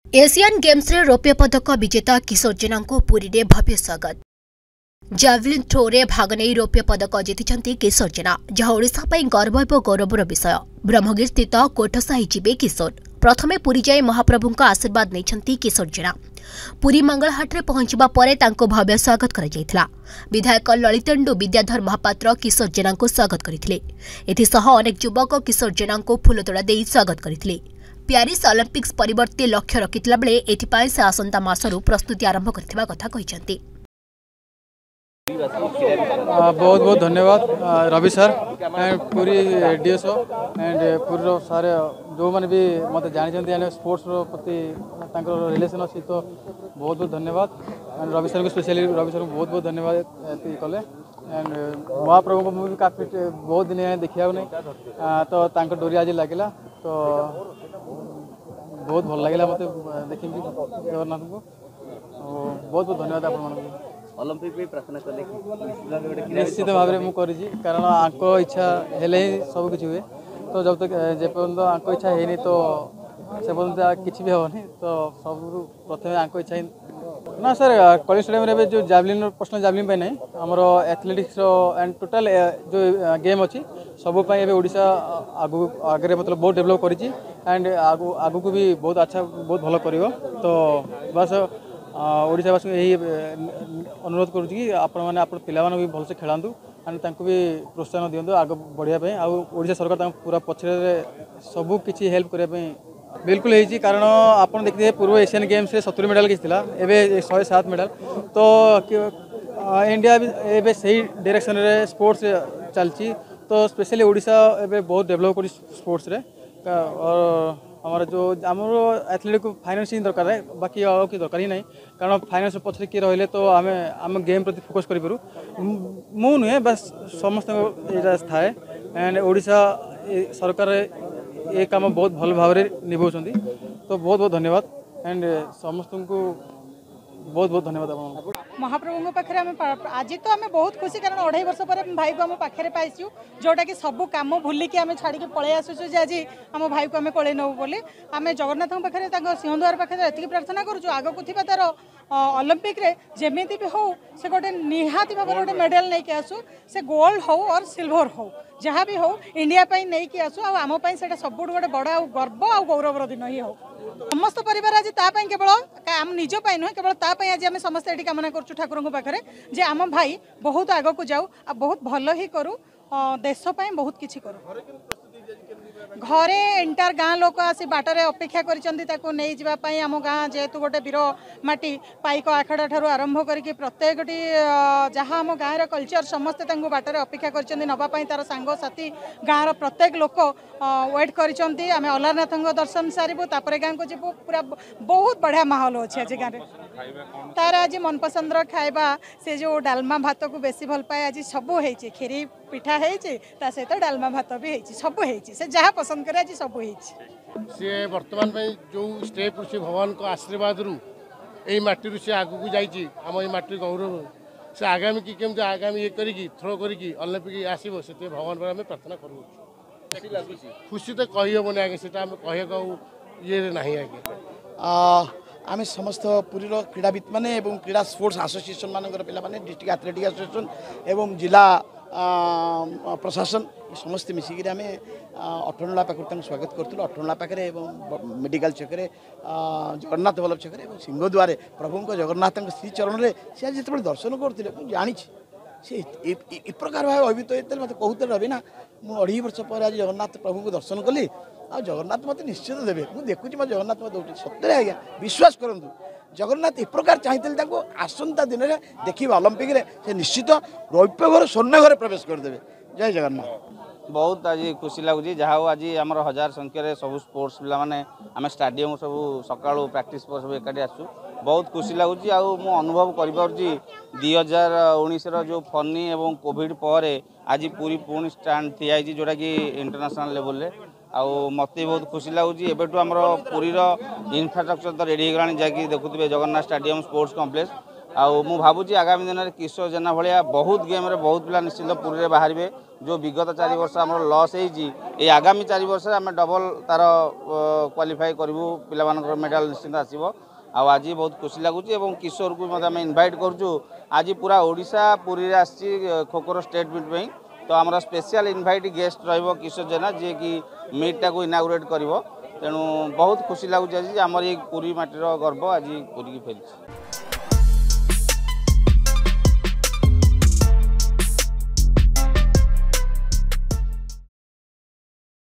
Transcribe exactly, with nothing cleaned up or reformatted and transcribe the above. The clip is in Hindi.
एशियन गेम्स रे रौप्य पदक विजेता किशोर जेना को पुरी रे भव्य स्वागत। जावलिन थ्रो रे भाग नहीं रौप्य पदक जीति किशोर जेना, जहाँ ओडिशा पई गर्व और गौरवर विषय। ब्रह्मगिरी स्थित कोठसाही जीवे किशोर प्रथमे पुरी जाए महाप्रभु आशीर्वाद नहीं किशोर जेना। पुरी मंगलहाट रे पहुंचबा परे तांको भव्य स्वागत करा जायथिला। विधायक ललितेन्दु विद्याधर महापात्र किशोर जेना को स्वागत करथिले। एथिसह अनेक युवक किशोर जेना को फूलतोड़ा देई स्वागत करथिले। प्यारिस ओलंपिक्स परिवर्ते लक्ष्य रखिथिला बेले एथिपाई से आसंता मासरू प्रस्तुति आरंभ करथिबा कथा कहिसंती। बहुत बहुत धन्यवाद रवि सर एंड पूरी डीएसओ एंड पूरी सारे जो मैंने भी मत जानी स्पोर्ट्स प्रति रिलेशन अच्छी तो बहुत बहुत धन्यवाद एंड रवि सर को स्पेशली रवि सर को बहुत बहुत धन्यवाद कले एंड महाप्रभु को मुझे काफी बहुत दिन देखा नहीं तो डोरी आज लगे तो बहुत भल लगे मत देखी जगन्नाथ को बहुत बहुत धन्यवाद आप ओलंपिक भी प्रार्थना कले निश्चित भाव में मुझे कारण आंक इच्छा हेले ही सब किसी हुए तो जब तक जेपर्यंत आंक इच्छा है तो से पर्यंत किसी भी हेनी तो सब प्रथम आंक इच्छा ना सर कॉलेज स्टेडियम जो जावलिन पर्सनल जावलिन ना आमर एथलेटिक्स एंड टोटाल जो गेम अच्छी सबूपाई ओडिशा आगु आगे मतलब बहुत डेवलप करी एंड आगु आगु को भी बहुत अच्छा बहुत भल कर तो बस ओडिशावासी यही अनुरोध करुँच कि आपण मैंने आप पिला भी भलसे खेलांतु एंड तांको भी प्रोत्साहन दिंतु आग बढ़िया आड़शा सरकार पूरा पछरे सबू किसी हेल्प करने बिल्कुल है कारण आप देखते पूर्व एशियन गेम्स रे सत्तरी मेडल किसी एवं शहे सात मेडल तो इंडिया एवं सही डायरेक्शन रे स्पोर्ट्स चलती तो स्पेशली ओडिशा एवं बहुत डेवलप कर स्पोर्ट्स रे और हमारा जो आमर एथलेटिक को फाइनेंसिंग दरकार है बाकी और कि दरकार ही नहीं कारण फाइनेंस पछरे किए रही तो आम आम गेम प्रति फोकस करूँ मु नुहे बस समस्त थाए एंड ओडिशा सरकार ये काम बहुत भल भाव निभाऊँ तो बहुत बहुत धन्यवाद एंड समस्त को बहुत बहुत धन्यवाद आप महाप्रभु पाखे आज तो आम बहुत खुशी कारण अढ़ाई वर्ष पर भाई को आम पाखे पाइचु जोटा कि सब कम भूलिकी आम छाड़ी पलि आसुचु आज आम भाई को आम कले नौ बोली आम जगन्नाथ पाखे सिंहद्वार पाखे एति प्रार्थना करूँ आगक थी तार ओलंपिक रे जेमिति भी हो से गोटे निहाती भाव गोटे मेडल नहीं आसु से गोल्ड हो और सिल्वर हो जहाँ भी हो इंडिया नहीं कि आसु आम से सब गोटे बड़ गर्व आ गौरवर दिन ही हो समस्त परिवार आज तापाई केवल आम निज नुहे केवल तापाई आज आम समस्त ये कामना करूँ ठाकुर पाखे जे आम भाई बहुत आग को जाऊ आ बहुत भल ही करूँ देशपाई बहुत किसी करूँ घरे एंटार गाँ लोक आसी बाटर अपेक्षा कर आम गाँ जेहेतु गोटे वीर माटी पाइक आखड़ा ठार आरंभ करके प्रत्येक जहाँ आम गाँव कल्चर समस्ते बाटर अपेक्षा कर तार सांग साथी गाँव प्रत्येक लोक वेट कर आम अलारनाथ दर्शन सारू तापर गाँव को जीवु पूरा बहुत बढ़िया माहौल अच्छे आज गाँव में तार आज मनपसंद खाଇବା से जो डालमा भात को बेसी भल पाए आज सब हो खीरी पिठा है सहित डालमा भात भी है सब है जहाँ पसंद करे आज सब सी वर्तमान जो स्टेप से भगवान को आशीर्वाद रु यही माटी सी आग को जाम ये माटी गौरव से आगामी की केमती आगामी ये करी थ्रो करी ओलंपिक आसो से भगवान पर आम प्रार्थना करूँ खुशी तो कही हेनी आगे से कह ये ना आगे आम समस्त पुरी क्रीड़ाविद मैंने क्रीड़ा स्पोर्ट्स एसोसिएशन मानकर पे डिस्ट्रिक्ट एथलेटिक एसोसिएशन एवं जिला प्रशासन समस्ते मिसिक आम अठनला पाखे स्वागत करूँ अठनला पाखे मेडिकल छकरे जगन्नाथ बल्लभ छकरे सिंहद्वार प्रभु जगन्नाथ श्री चरण में सी आज जो दर्शन करते जानी से ए प्रकार भाव अभित होते मत कहते रवि ना मुझे अढ़ी वर्ष पर आज जगन्नाथ प्रभु को दर्शन कली आ जगन्नाथ मत निश्चित देवे मुझे देखुची मत जगन्नाथ मत दौड़ सत्य आज्ञा विश्वास करूँ जगन्नाथ ए प्रकार चाहिए आसंता दिन में देखिए ओलंपिक रे से निश्चित रौप्य घर स्वर्ण घर प्रवेश करदे। जय जगन्नाथ। बहुत आज खुशी लगुच जहाँ आज आम हजार संख्यार सब स्पोर्ट्स पिला माने आम स्टाडियम सब सका प्रैक्टिस सब एकाठी आसू बहुत खुशी लगुच अनुभव कर दुई हजार उन्नीस जो फनी और कोविड पर आज पूरी पुणी स्टाण्ड थी जोटा कि इंटरनेशनल लेवल रे आउ मत बहुत खुशी लगुच एबेठू आमर पुरीर इनफ्रास्ट्रक्चर तो रेडी होगा जहाँकि देखुए जगन्नाथ स्टाडियम स्पोर्ट्स कॉम्प्लेक्स आउ मु भावुची आगामी दिन में किशोर जेना भाया बहुत गेम रे बहुत पिला निश्चित पुरी रे बाहर जो विगत चार वर्ष आम लस हो आगामी चार वर्ष आम डबल तार क्वालिफाई करूँ पिला मेडाल निश्चित आसो आज बहुत खुशी लगुच किशोर को आम इनभाइट करूँ आज पूरा ओडिशा पुरी आसी खो खोर स्टेट मीट में तो आम स्पेशल इनभाइट गेस्ट रहिबो किशोर जेना जी कि मीटा को इनागुरेट करिवो तेणु बहुत खुशी लगुच आज आमर ये पुरी माटीर गर्व आज पुरी की फेरी।